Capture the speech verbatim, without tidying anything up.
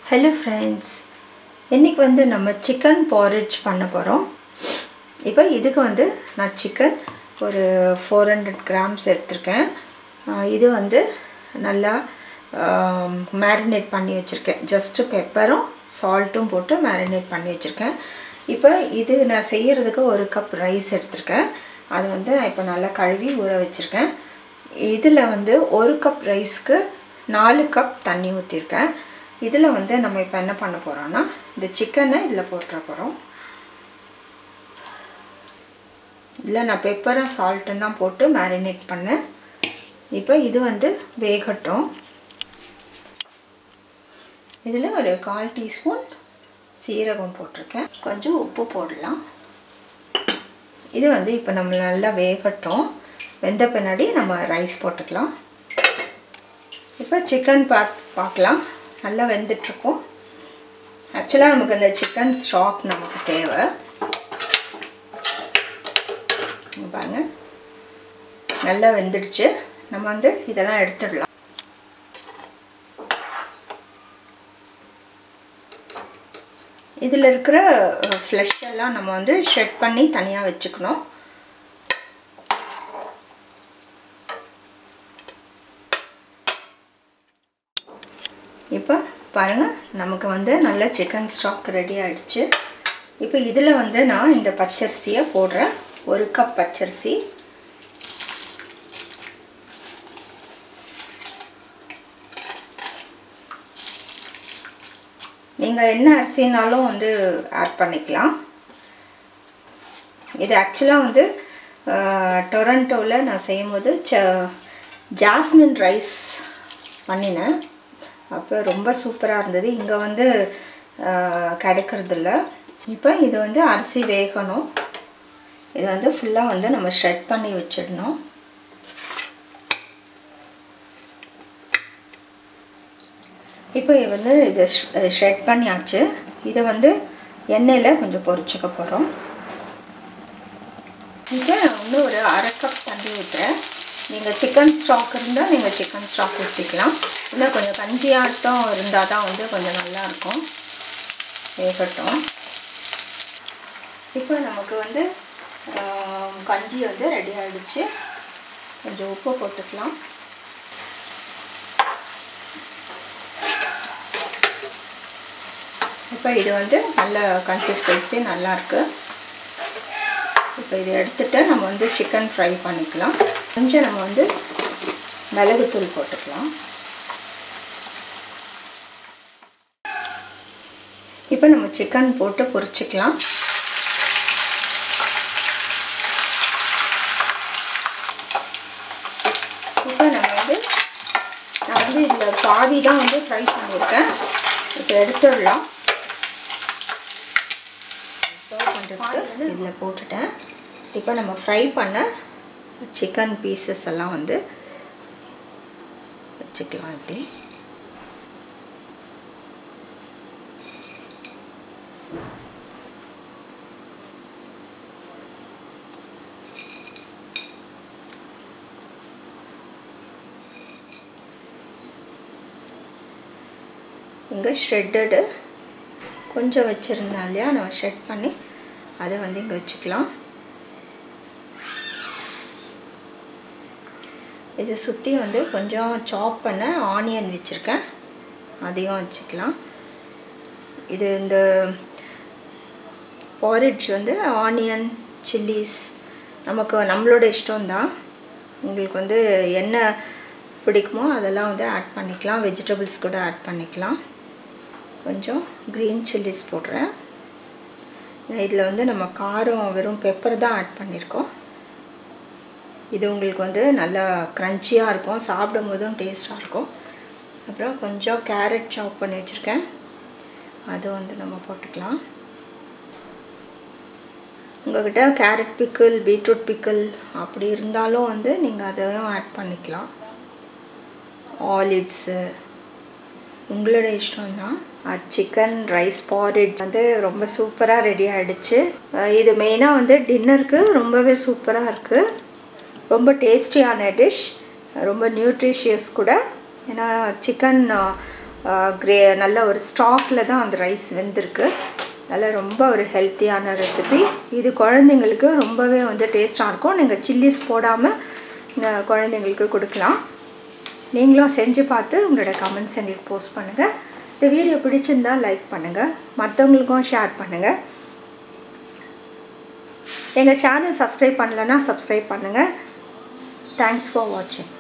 Hello friends, இன்னைக்கு வந்து நம்ம chicken porridge பண்ண போறோம். இப்போ இதுக்கு வந்து நான் chicken ஒரு four hundred grams எடுத்துர்க்கேன். இது வந்து நல்லா marinate பண்ணி வச்சிருக்கேன். just pepperம் saltம் போட்டு marinate பண்ணி வச்சிருக்கேன். இப்போ இது நான் செய்யிறதுக்கு ஒரு கப் ரைஸ் எடுத்துர்க்கேன். அது வந்து நான் இப்போ நல்லா கழுவி ஊற வச்சிருக்கேன். இதுல வந்து ஒரு கப் ரைஸ்க்கு four கப் தண்ணி ஊத்திருக்கேன். இதுல வந்து நம்ம இப்போ என்ன பண்ண போறோம்னா இந்த chicken-ஐ இதல போட்ற போறோம். இதல நான் பெப்பர் salt தான் போட்டு marinate பண்ணேன். இப்போ இது வந்து வேகட்டும். இதல ஒரு கால் டீஸ்பூன் சீரகம் போட்டுருக்கேன். கொஞ்சம் உப்பு போடலாம். இது வந்து இப்போ நம்ம நல்லா வேகட்டும். வெந்த பின்னாடி நம்ம ரைஸ் போட்டுக்கலாம். இப்போ chicken பார்க்கலாம். நல்லா வெந்துட்டு இருக்கும். एक्चुअली நமக்கு அந்த chicken stock நமக்கு தேவை. பாருங்க. நல்லா வெந்துடுச்சு. நம்ம வந்து இதெல்லாம் எடுத்துடலாம். இதில இருக்கிற ஃப்ளஷ் எல்லாம் நம்ம வந்து ஷ்ரெட் பண்ணி தனியா வெச்சுக்கணும். இப்போ பாருங்க நமக்கு வந்து நல்ல chicken stock ரெடி ஆயிடுச்சு. இப்போ இதில வந்து நான் இந்த பச்சரிசியை போடுறேன். ஒரு கப் பச்சரிசி. நீங்க என்ன அரிசினாலும் வந்து ஆட் பண்ணிக்கலாம். இது एक्चुअली வந்து டொரண்டோல நான் செய்யும்போது ஜாஸ்மின் ரைஸ் பண்ணினேன். அப்ப ரொம்ப சூப்பரா இருந்தது. இங்க வந்து கிடைக்கிறது இல்ல. இப்போ இது வந்து அரிசி வேகணும். இது வந்து ஃபுல்லா வந்து நம்ம ஷ்ரெட் பண்ணி வெச்சிடணும். இப்போ வந்து இது ஷ்ரெட் பண்ணியாச்சு. இத வந்து எண்ணெயில கொஞ்சம் பொரிச்சுக்க போறோம். இப்போ இன்னும் ஒரு அரை கப் தண்ணி ஊத்துறேன். நீங்க chicken stock இருந்தா நீங்க chicken stock ஊத்திக்கலாம். இல்ல கொஞ்சம் கஞ்சியாட்டம் இருந்தா தான் வந்து கொஞ்சம் நல்லா இருக்கும். வேகட்டும். இப்போ நமக்கு வந்து கஞ்சி வந்து ரெடி ஆயிடுச்சு. கொஞ்சம் உப்பு போட்டுக்கலாம். இப்போ இது வந்து நல்ல கன்சிஸ்டன்சி நல்லா இருக்கு. இப்போ இத எடுத்துட்டு நம்ம வந்து chicken fry பண்ணிக்கலாம். கொஞ்சம் நம்ம வந்து மிளகு தூள் போட்டுக்கலாம். இப்போ நம்ம chicken போட்டு பொரிச்சுக்கலாம். இப்போ நம்ம வந்து நான் வந்து இதுல பாதி தான் வந்து ஃப்ரை பண்ணிருக்கேன். இப்போ எடுத்துடலாம். சர்வ் பண்றதுக்கு இதுல போட்டுட்டேன். இப்போ நம்ம ஃப்ரை பண்ண chicken pieces எல்லாம் வந்து வச்சுக்கலாம் இப்படி. இங்க shredded கொஞ்சம் வச்சிருந்தாலியா நான் ஷ்ரெட் பண்ணி அதை வந்து இங்க வச்சுக்கலாம். இது சுத்தி வந்து கொஞ்சம் சாப் பண்ண ஆனியன் வச்சிருக்கேன். அதையும் வச்சுக்கலாம். இது இந்த porridge வந்து ஆனியன் சில்லிஸ் நமக்கு நம்மளோட இஷ்டம் தான். உங்களுக்கு வந்து என்ன பிடிக்குமோ அதெல்லாம் வந்து ஆட் பண்ணிக்கலாம். வெஜிடபிள்ஸ் கூட ஆட் பண்ணிக்கலாம். கொஞ்சம் green chilies போடுறேன். இதுல வந்து நம்ம காரம் வெறும் பெப்பர் தான் ஆட் பண்ணிருக்கோம். இது உங்களுக்கு வந்து நல்ல கிரன்ச்சியா இருக்கும். சாப்பிடும்போதும் டேஸ்டா இருக்கும். அப்புறம் கொஞ்சம் கேரட் சாப் பண்ணி வச்சிருக்கேன். அது வந்து நம்ம போட்டுக்கலாம். உங்ககிட்ட கேரட் பிக்கிள், பீட்ரூட் பிக்கிள் அப்படி இருந்தாலும் வந்து நீங்க அதையும் ஆட் பண்ணிக்கலாம். ஆலிவ்ஸ் உங்களோட இஷ்டம் தான். chicken rice porridge வந்து ரொம்ப சூப்பரா ரெடி ஆயிடுச்சு. இது மெயினா வந்து டின்னருக்கு ரொம்பவே சூப்பரா இருக்கு. ரொம்ப டேஸ்டியான டிஷ். ரொம்ப நியூட்ரிஷியஸ் கூட. ஏனா chicken கிரே நல்ல ஒரு ஸ்டாக்கில் தான் அந்த ரைஸ் வெந்திருக்கு. நல்ல ரொம்ப ஒரு ஹெல்த்தியான ரெசிபி. இது குழந்தைங்களுக்கு ரொம்பவே வந்து டேஸ்ட்டாக இருக்கும். நீங்கள் சில்லிஸ் போடாமல் குழந்தைங்களுக்கு கொடுக்கலாம். நீங்களும் செஞ்சு பார்த்து உங்களோட கமெண்ட்ஸ் எங்களுக்கு போஸ்ட் பண்ணுங்கள். இந்த வீடியோ பிடிச்சிருந்தால் லைக் பண்ணுங்கள், மற்றவங்களுக்கும் ஷேர் பண்ணுங்கள். எங்கள் சேனல் சப்ஸ்கிரைப் பண்ணலைன்னா சப்ஸ்கிரைப் பண்ணுங்கள். தேங்க்ஸ் ஃபார் வாட்சிங்.